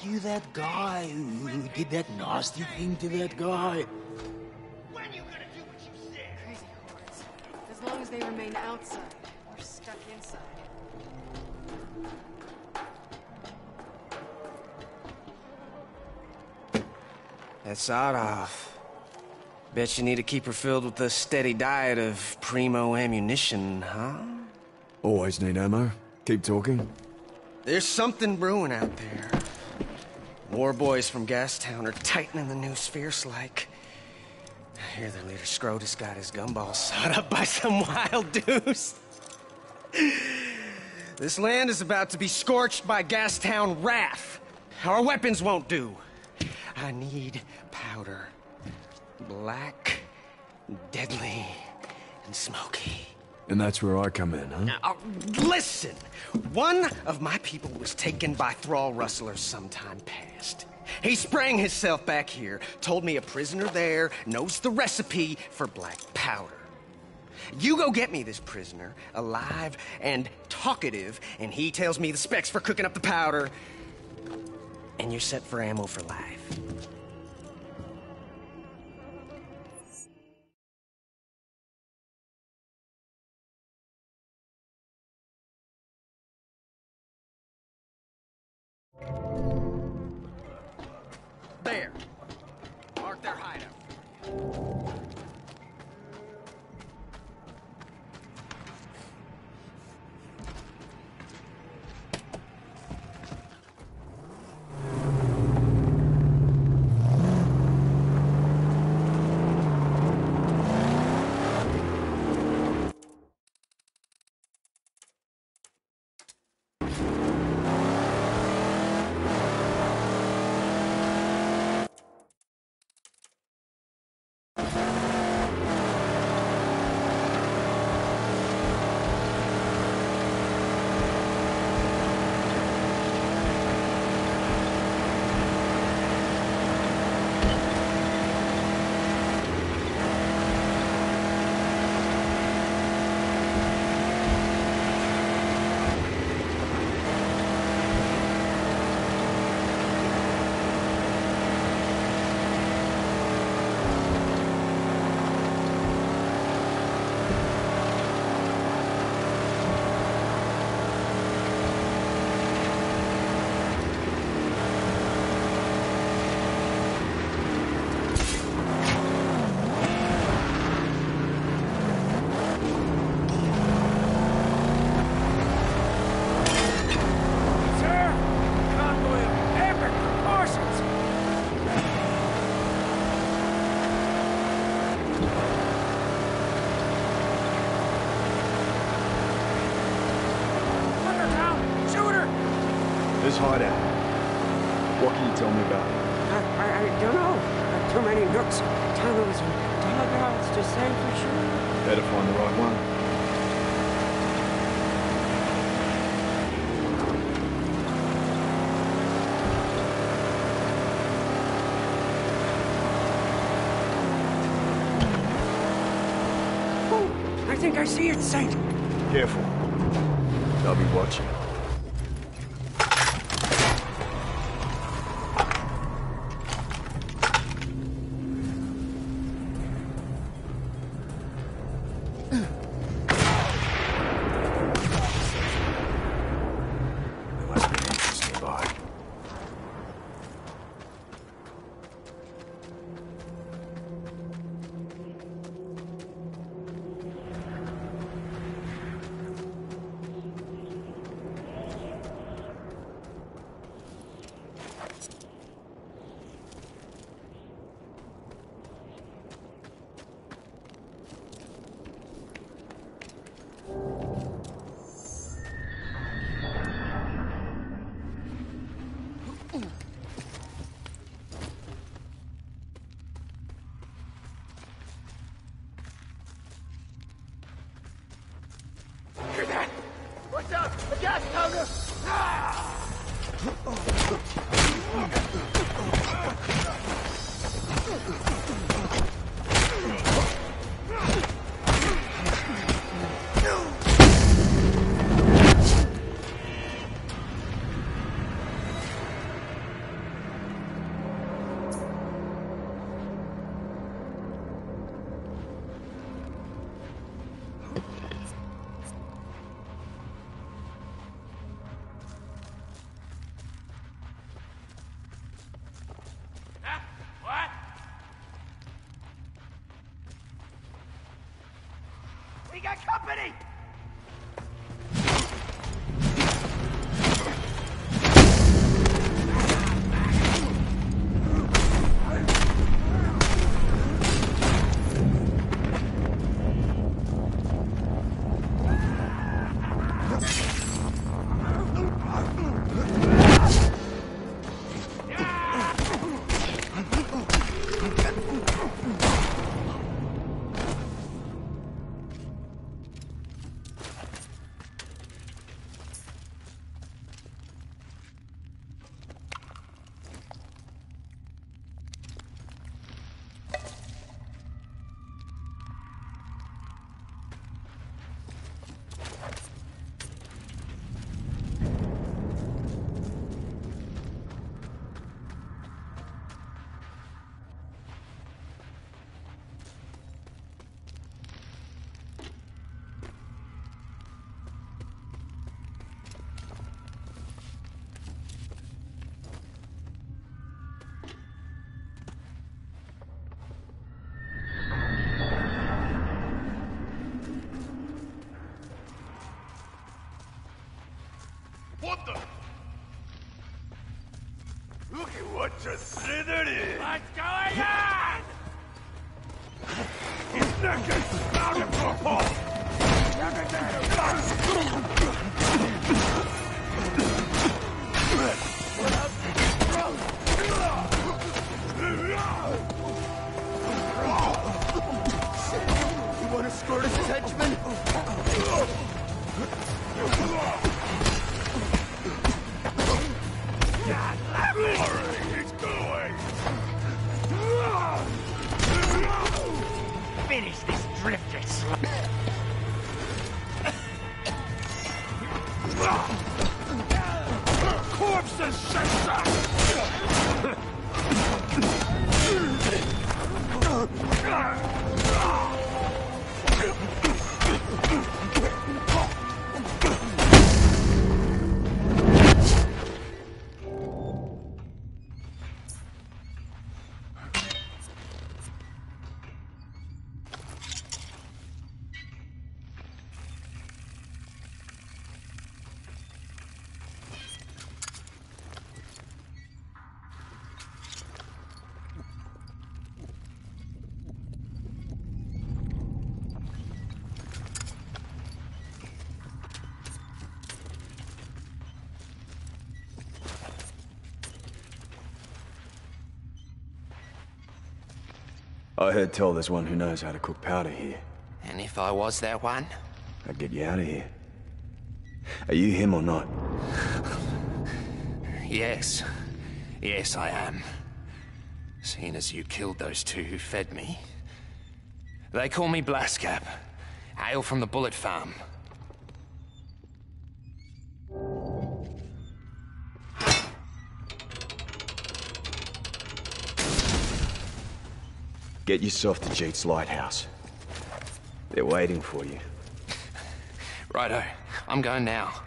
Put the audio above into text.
you that guy who did that nasty thing to that guy? When you gonna do what you said? Crazy hordes. As long as they remain outside, we're stuck inside. That's Adolf. Bet you need to keep her filled with a steady diet of primo ammunition, huh? Always need ammo. Keep talking. There's something brewing out there. War boys from Gastown are tightening the noose fierce-like. I hear their leader Scrotus got his gumballs sawed up by some wild deuce. This land is about to be scorched by Gastown wrath. Our weapons won't do. I need powder. Black, deadly, and smoky. And that's where I come in, huh? Now, listen! One of my people was taken by thrall rustlers sometime past. He sprang himself back here, told me a prisoner there knows the recipe for black powder. You go get me this prisoner, alive and talkative, and he tells me the specs for cooking up the powder, and you're set for ammo for life. There. Mark their hideout. This hideout. What can you tell me about it? I don't know. Too many nooks, tunnels, and dugouts to say for sure. Better find the right one. Oh, I think I see its sight. Careful. They'll be watching. Hear that? What's up? A gas powder! He got company! What the? Look at what you slithered in! What's going on? His neck is spouting for a ball! You want to squirt his henchman? He's going! Finish this drifter slut. Corpses, I heard tell there's one who knows how to cook powder here. And if I was that one? I'd get you out of here. Are you him or not? Yes. Yes, I am. Seeing as you killed those two who fed me. They call me Blaskap. Hail from the Bullet Farm. Get yourself to Jeet's lighthouse. They're waiting for you. Righto. I'm going now.